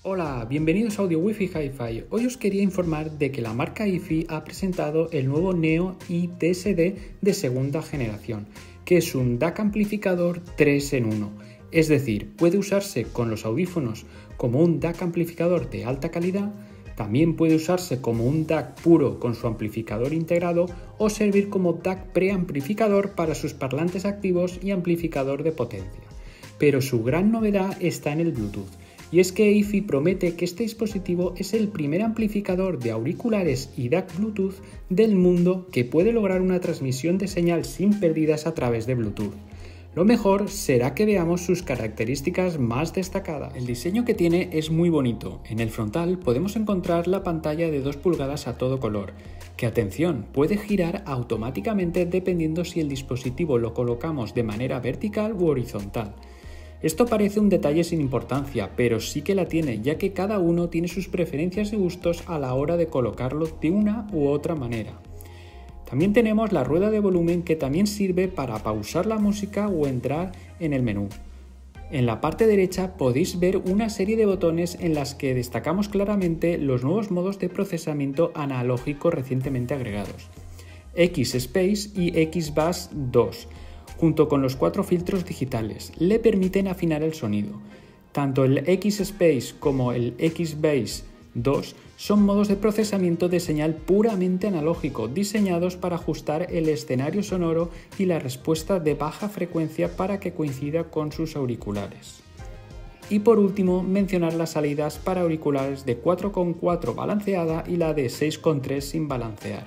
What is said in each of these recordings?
Hola, bienvenidos a Audio Wi-Fi Hi-Fi. Hoy os quería informar de que la marca iFi ha presentado el nuevo Neo i-DSD de segunda generación, que es un DAC amplificador 3 en 1. Es decir, puede usarse con los audífonos como un DAC amplificador de alta calidad, también puede usarse como un DAC puro con su amplificador integrado o servir como DAC preamplificador para sus parlantes activos y amplificador de potencia. Pero su gran novedad está en el Bluetooth. Y es que iFi promete que este dispositivo es el primer amplificador de auriculares y DAC Bluetooth del mundo que puede lograr una transmisión de señal sin pérdidas a través de Bluetooth. Lo mejor será que veamos sus características más destacadas. El diseño que tiene es muy bonito. En el frontal podemos encontrar la pantalla de 2 pulgadas a todo color, que atención, puede girar automáticamente dependiendo si el dispositivo lo colocamos de manera vertical u horizontal. Esto parece un detalle sin importancia, pero sí que la tiene, ya que cada uno tiene sus preferencias y gustos a la hora de colocarlo de una u otra manera. También tenemos la rueda de volumen que también sirve para pausar la música o entrar en el menú. En la parte derecha podéis ver una serie de botones en las que destacamos claramente los nuevos modos de procesamiento analógico recientemente agregados, X-Space y X-Bass 2. Junto con los 4 filtros digitales, le permiten afinar el sonido. Tanto el X-Space como el X-Bass 2 son modos de procesamiento de señal puramente analógico, diseñados para ajustar el escenario sonoro y la respuesta de baja frecuencia para que coincida con sus auriculares. Y por último, mencionar las salidas para auriculares de 4,4 balanceada y la de 6,3 sin balancear.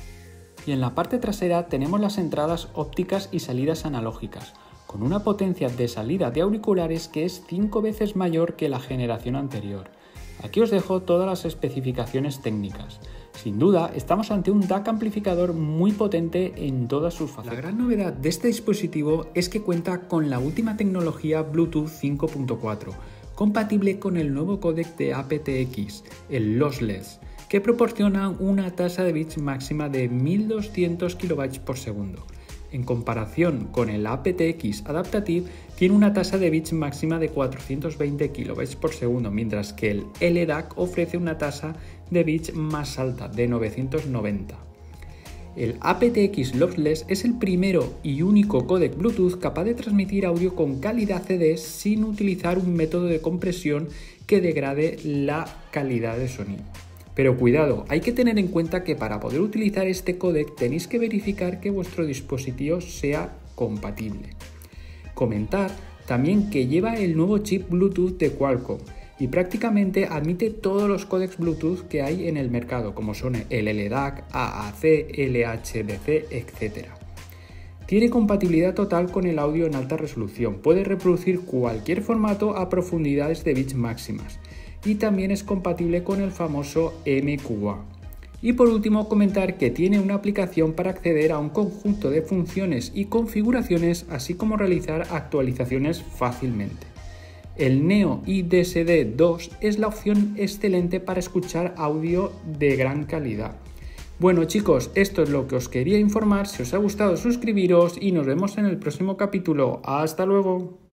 Y en la parte trasera tenemos las entradas ópticas y salidas analógicas, con una potencia de salida de auriculares que es 5 veces mayor que la generación anterior. Aquí os dejo todas las especificaciones técnicas. Sin duda, estamos ante un DAC amplificador muy potente en todas sus facetas. La gran novedad de este dispositivo es que cuenta con la última tecnología Bluetooth 5.4, compatible con el nuevo códec de aptX, el Lossless, que proporciona una tasa de bits máxima de 1200 kB por segundo. En comparación con el aptX Adaptative, tiene una tasa de bits máxima de 420 kB por segundo, mientras que el LDAC ofrece una tasa de bits más alta, de 990. El aptX Lossless es el primero y único códec Bluetooth capaz de transmitir audio con calidad CD sin utilizar un método de compresión que degrade la calidad de sonido. Pero cuidado, hay que tener en cuenta que para poder utilizar este códec tenéis que verificar que vuestro dispositivo sea compatible. Comentar también que lleva el nuevo chip Bluetooth de Qualcomm y prácticamente admite todos los códecs Bluetooth que hay en el mercado, como son el LDAC, AAC, LHDC, etc. Tiene compatibilidad total con el audio en alta resolución, puede reproducir cualquier formato a profundidades de bits máximas y también es compatible con el famoso MQA. Y por último, comentar que tiene una aplicación para acceder a un conjunto de funciones y configuraciones, así como realizar actualizaciones fácilmente. El Neo i-DSD 2 es la opción excelente para escuchar audio de gran calidad. Bueno chicos, esto es lo que os quería informar. Si os ha gustado, suscribiros y nos vemos en el próximo capítulo. ¡Hasta luego!